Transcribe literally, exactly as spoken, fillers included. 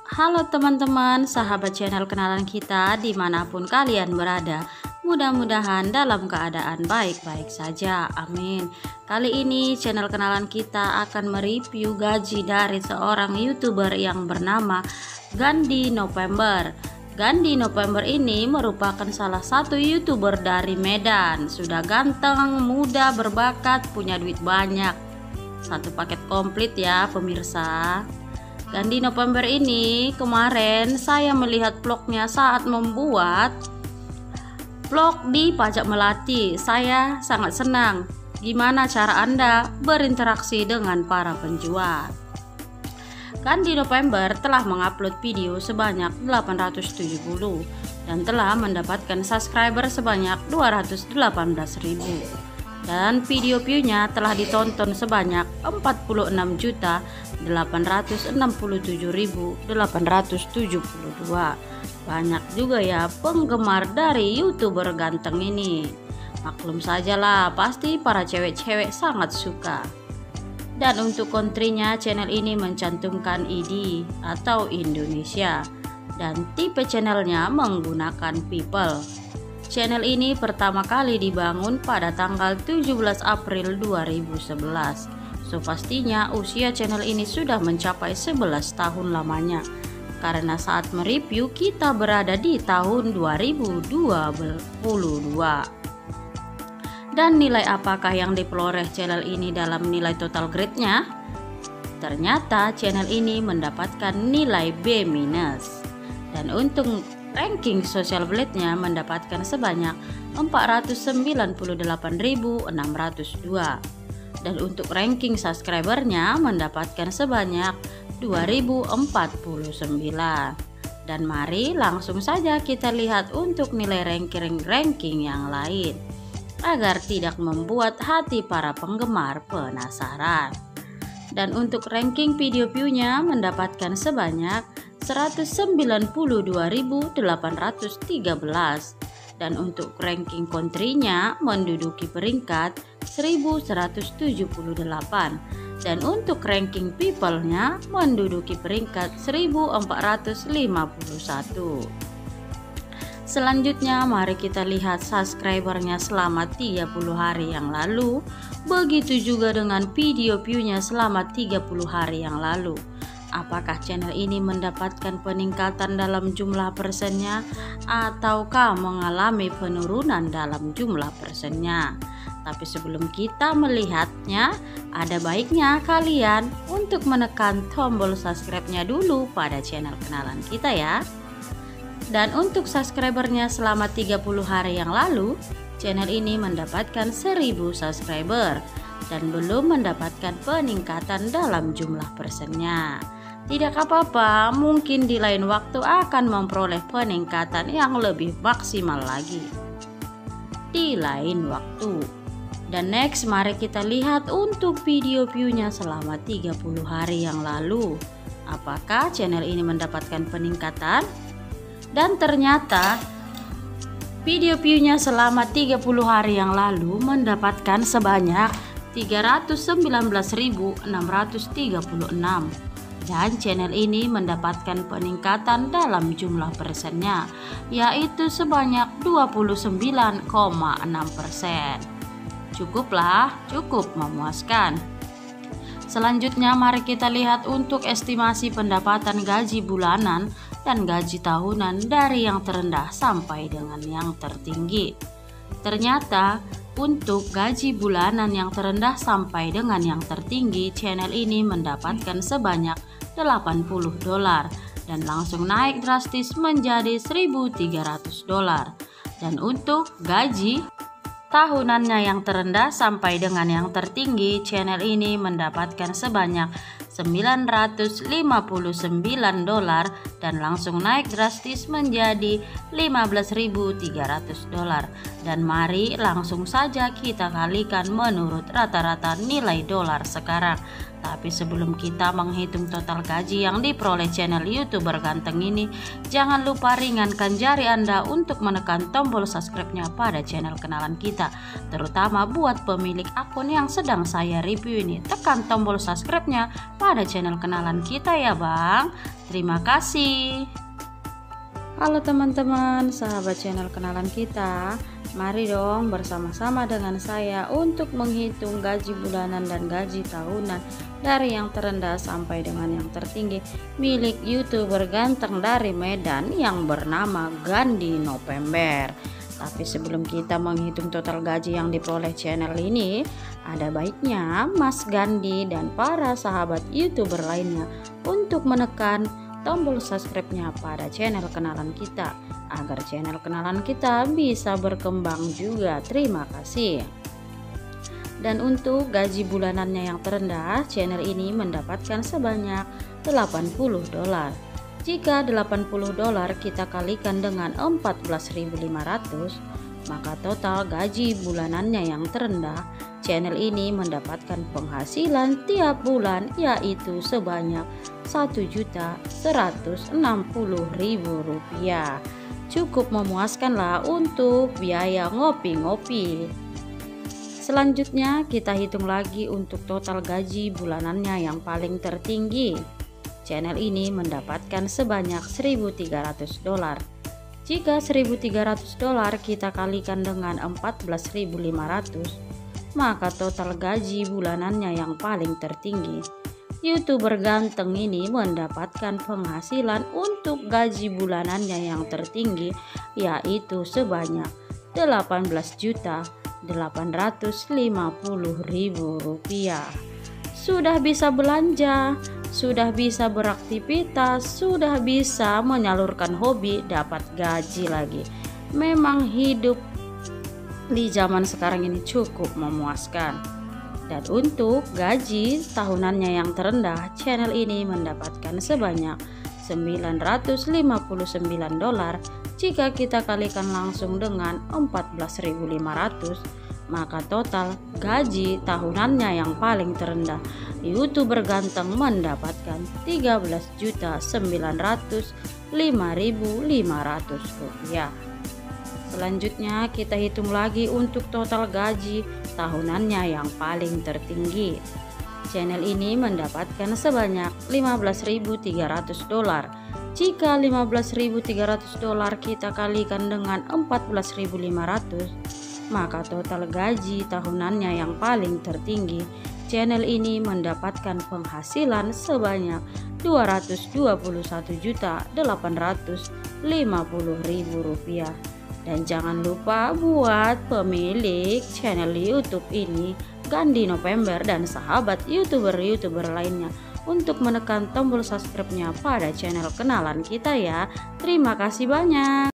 Halo teman-teman, sahabat channel kenalan kita dimanapun kalian berada. Mudah-mudahan dalam keadaan baik-baik saja, amin. Kali ini channel kenalan kita akan mereview gaji dari seorang youtuber yang bernama Gandhi November. Gandhi November ini merupakan salah satu youtuber dari Medan. Sudah ganteng, muda, berbakat, punya duit banyak. Satu paket komplit ya pemirsa. Gandhi November ini kemarin saya melihat vlognya saat membuat vlog di Pajak Melati. Saya sangat senang gimana cara Anda berinteraksi dengan para penjual. Gandhi November telah mengupload video sebanyak delapan ratus tujuh puluh dan telah mendapatkan subscriber sebanyak dua ratus delapan belas ribu. Dan video view-nya telah ditonton sebanyak empat puluh enam juta delapan ratus enam puluh tujuh ribu delapan ratus tujuh puluh dua. Banyak juga ya penggemar dari youtuber ganteng ini. Maklum sajalah, pasti para cewek-cewek sangat suka. Dan untuk country-nya, channel ini mencantumkan I D atau Indonesia, dan tipe channelnya menggunakan people. Channel ini pertama kali dibangun pada tanggal tujuh belas April dua ribu sebelas. So pastinya usia channel ini sudah mencapai sebelas tahun lamanya. Karena saat mereview kita berada di tahun dua ribu dua puluh dua. Dan nilai apakah yang diperoleh channel ini dalam nilai total grade-nya? Ternyata channel ini mendapatkan nilai B minus. Dan untuk ranking social blade-nya mendapatkan sebanyak empat ratus sembilan puluh delapan ribu enam ratus dua. Dan untuk ranking subscribernya mendapatkan sebanyak dua ribu empat puluh sembilan. Dan mari langsung saja kita lihat untuk nilai ranking-ranking yang lain, agar tidak membuat hati para penggemar penasaran. Dan untuk ranking video view-nya mendapatkan sebanyak seratus sembilan puluh dua ribu delapan ratus tiga belas. Dan untuk ranking country-nya menduduki peringkat seribu seratus tujuh puluh delapan. Dan untuk ranking people-nya menduduki peringkat seribu empat ratus lima puluh satu. Selanjutnya mari kita lihat subscribernya selama tiga puluh hari yang lalu. Begitu juga dengan video view-nya selama tiga puluh hari yang lalu. Apakah channel ini mendapatkan peningkatan dalam jumlah persennya ataukah mengalami penurunan dalam jumlah persennya? Tapi sebelum kita melihatnya, ada baiknya kalian untuk menekan tombol subscribe-nya dulu pada channel kenalan kita ya. Dan untuk subscribernya selama tiga puluh hari yang lalu, channel ini mendapatkan seribu subscriber dan belum mendapatkan peningkatan dalam jumlah persennya. Tidak apa-apa, mungkin di lain waktu akan memperoleh peningkatan yang lebih maksimal lagi di lain waktu. Dan next mari kita lihat untuk video view-nya selama tiga puluh hari yang lalu. Apakah channel ini mendapatkan peningkatan? Dan ternyata video view-nya selama tiga puluh hari yang lalu mendapatkan sebanyak tiga ratus sembilan belas ribu enam ratus tiga puluh enam. Dan channel ini mendapatkan peningkatan dalam jumlah persennya, yaitu sebanyak dua puluh sembilan koma enam persen. Cukuplah, cukup memuaskan. Selanjutnya mari kita lihat untuk estimasi pendapatan gaji bulanan dan gaji tahunan dari yang terendah sampai dengan yang tertinggi. Ternyata untuk gaji bulanan yang terendah sampai dengan yang tertinggi, channel ini mendapatkan sebanyak delapan puluh dolar dan langsung naik drastis menjadi seribu tiga ratus dolar. Dan untuk gaji tahunannya yang terendah sampai dengan yang tertinggi, channel ini mendapatkan sebanyak sembilan ratus lima puluh sembilan dolar dan langsung naik drastis menjadi lima belas ribu tiga ratus dolar. Dan mari langsung saja kita kalikan menurut rata-rata nilai dolar sekarang. Tapi sebelum kita menghitung total gaji yang diperoleh channel youtuber ganteng ini, jangan lupa ringankan jari Anda untuk menekan tombol subscribe-nya pada channel kenalan kita. Terutama buat pemilik akun yang sedang saya review ini, tekan tombol subscribe-nya pada channel kenalan kita ya bang. Terima kasih. Halo teman-teman, sahabat channel kenalan kita. Mari dong bersama-sama dengan saya untuk menghitung gaji bulanan dan gaji tahunan dari yang terendah sampai dengan yang tertinggi milik YouTuber ganteng dari Medan yang bernama Gandhi November. Tapi sebelum kita menghitung total gaji yang diperoleh channel ini, ada baiknya Mas Gandhi dan para sahabat YouTuber lainnya untuk menekan tombol subscribe-nya pada channel kenalan kita agar channel kenalan kita bisa berkembang juga. Terima kasih. Dan untuk gaji bulanannya yang terendah, channel ini mendapatkan sebanyak delapan puluh dolar. Jika delapan puluh dolar kita kalikan dengan empat belas ribu lima ratus, maka total gaji bulanannya yang terendah, channel ini mendapatkan penghasilan tiap bulan yaitu sebanyak satu juta seratus enam puluh ribu rupiah. Cukup memuaskanlah untuk biaya ngopi-ngopi. Selanjutnya kita hitung lagi untuk total gaji bulanannya yang paling tertinggi. Channel ini mendapatkan sebanyak seribu tiga ratus dolar. Jika seribu tiga ratus dolar kita kalikan dengan empat belas ribu lima ratus, maka total gaji bulanannya yang paling tertinggi, YouTuber ganteng ini mendapatkan penghasilan untuk gaji bulanannya yang tertinggi yaitu sebanyak delapan belas juta delapan ratus lima puluh ribu rupiah. Sudah bisa belanja, sudah bisa beraktivitas, sudah bisa menyalurkan hobi, dapat gaji lagi. Memang hidup di zaman sekarang ini cukup memuaskan. Dan untuk gaji tahunannya yang terendah, channel ini mendapatkan sebanyak sembilan ratus lima puluh sembilan dolar. Jika kita kalikan langsung dengan empat belas ribu lima ratus, maka total gaji tahunannya yang paling terendah, YouTuber ganteng mendapatkan tiga belas juta sembilan ratus lima ribu lima ratus rupiah. Selanjutnya kita hitung lagi untuk total gaji tahunannya yang paling tertinggi. Channel ini mendapatkan sebanyak lima belas ribu tiga ratus dolar. Jika lima belas ribu tiga ratus dolar kita kalikan dengan empat belas ribu lima ratus, maka total gaji tahunannya yang paling tertinggi, channel ini mendapatkan penghasilan sebanyak dua ratus dua puluh satu juta delapan ratus lima puluh ribu rupiah. Dan jangan lupa buat pemilik channel YouTube ini, Gandhi November dan sahabat YouTuber-YouTuber lainnya, untuk menekan tombol subscribe-nya pada channel kenalan kita ya. Terima kasih banyak.